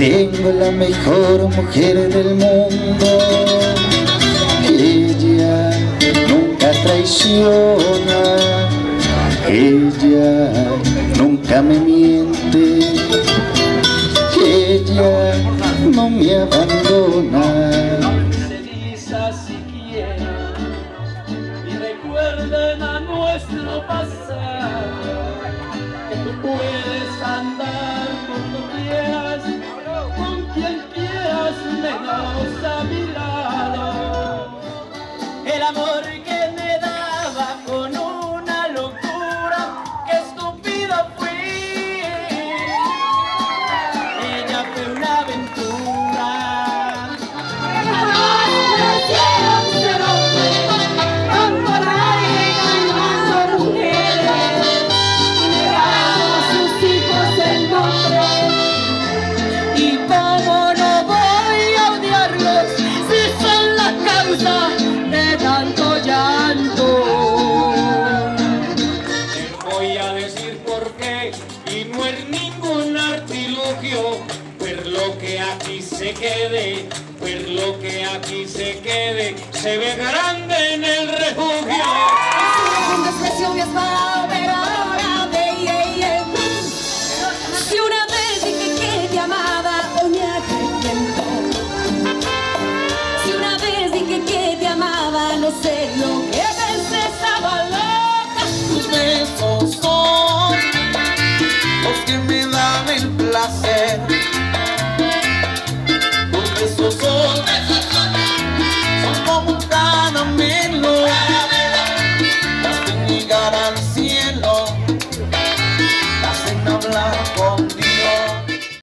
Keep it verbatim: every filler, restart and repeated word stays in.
Tengo la mejor mujer del mundo. Ella nunca traiciona, ella nunca me miente, ella no me abandona. Se dice siquiera y recuerden a nuestro pasado, que tú puedes andar con quieras, con quien quieras, menos a mi lado. El amor que me daba con una locura, qué estúpido fui. Ella fue una aventura. Ser hombre, enamorar y engañando mujeres, negando a sus hijos el nombre. Y cómo no voy a odiarlos si son la causa de tanto llanto. Te voy a decir por qué, y no es ningún artilugio, pues lo que aquí se quede, pues lo que aquí se quede, se ve grande en el refugio. Un desprecio me has pagado, pero ahora ve, yeah, yeah. Si una vez dije que te amaba, hoy me arrepiento. Si una vez dije que te amaba, no sé lo que pensé, estaba loca. Tus besos son los que me dan el placer